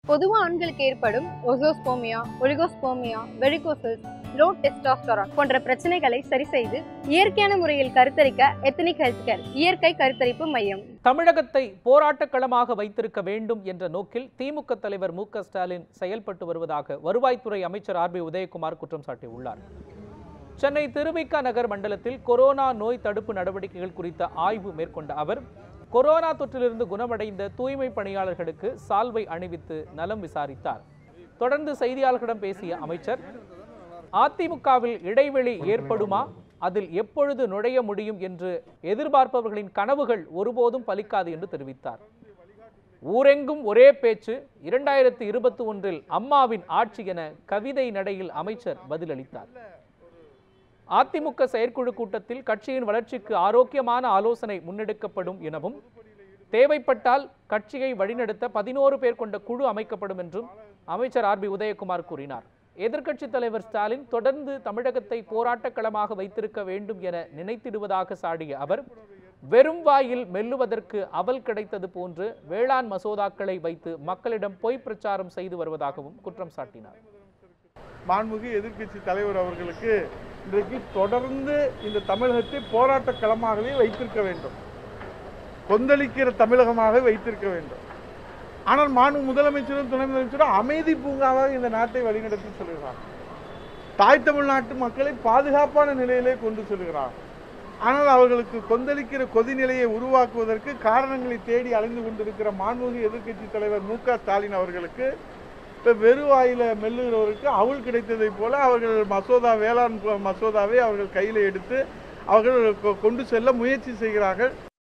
பொதுவா ஆண்களுக்கு ஏற்படும் azoospermia, oligospermia, varicoceles, low testosterone போன்ற பிரச்சனைகளை சரி செய்து இயற்கையான முறையில் கருத்தரிக்க எத்தனிக் ஹெல்த் கேர் இயற்கை கருத்தரிப்பு மையம். தமிழகத்தை போராட்டக் களமாக வைத்திருக்க வேண்டும் என்ற நோக்கில் திமுக தலைவர் மு.க. ஸ்டாலின் செயல்பட்டு வருவதாக வருவாய்த்துறை அமைச்சர் ஆர்.பி. உதயகுமார் குற்றம் சாட்டியுள்ளார். சென்னை திருவிக நகர் மண்டலத்தில் கொரோனா நோய் தடுப்பு நடவடிக்கைகள் குறித்த ஆய்வு மேற்கொண்ட அவர் கொரோனா தொற்றிலிருந்து குணமடைந்த தூய்மை பணியாளர்களுக்கு சால்வை அணிவித்து நலம் விசாரித்தார். தொடர்ந்து செய்தியாளர்களிடம் பேசிய அமைச்சர், அதிமுகவில் இடைவெளி ஏற்படுமா, அதில் எப்பொழுது நுழைய முடியும் என்று எதிர்பார்ப்பவர்களின் கனவுகள் ஒருபோதும் பலிக்காது என்று தெரிவித்தார். ஊரெங்கும் ஒரே பேச்சு, 2021 அம்மாவின் ஆட்சி என கவிதை நடையில் அமைச்சர் பதிலளித்தார். அதிமுக செயற்குழு கூட்டத்தில் கட்சியின் வளர்ச்சிக்கு ஆரோக்கியமான ஆலோசனை முன்னெடுக்கப்படும் எனவும், தேவைப்பட்டால் கட்சியை வழிநடத்த 11 பேர் கொண்ட குழு அமைக்கப்படும் என்றும் அமைச்சர் ஆர்.பி. உதயகுமார் கூறினார். எதிர்க்கட்சித் தலைவர் ஸ்டாலின் தொடர்ந்து தமிழகத்தை போராட்டக் களமாக வைத்திருக்க வேண்டும் என நினைத்திடுவதாக சாடிய அவர், வெறும் வாயில் மெல்லுவதற்கு அவல் கிடைத்தது போன்று வேளாண் மசோதாக்களை வைத்து மக்களிடம் பொய் பிரச்சாரம் செய்து வருவதாகவும் குற்றம் சாட்டினார். மாண்புமிகு எதிர்க்கட்சி தலைவர் அவர்களுக்கு இன்றைக்கு தொடர்ந்து இந்த தமிழகத்தை போராட்ட களமாகவே வைத்திருக்க வேண்டும், கொந்தளிக்கிற தமிழகமாக வைத்திருக்க வேண்டும். ஆனால் மாண்பு முதலமைச்சரும் துணை முதலமைச்சரும் அமைதி பூங்காவாக இந்த நாட்டை வழிநடத்தி சொல்கிறார். தாய் தமிழ்நாட்டு மக்களை பாதுகாப்பான நிலையிலே கொண்டு செல்கிறார். ஆனால் அவர்களுக்கு கொந்தளிக்கிற கொதிநிலையை உருவாக்குவதற்கு காரணங்களை தேடி அலைந்து கொண்டிருக்கிற மாண்புமிகு எதிர்க்கட்சி தலைவர் மு.க. ஸ்டாலின் அவர்களுக்கு வெறுவாயில மெல்லுகிறவருக்கு அவள் கிடைத்ததை போல அவர்கள் வேளாண் மசோதாவை அவர்கள் கையில் எடுத்து அவர்கள் கொண்டு செல்ல முயற்சி செய்கிறார்கள்.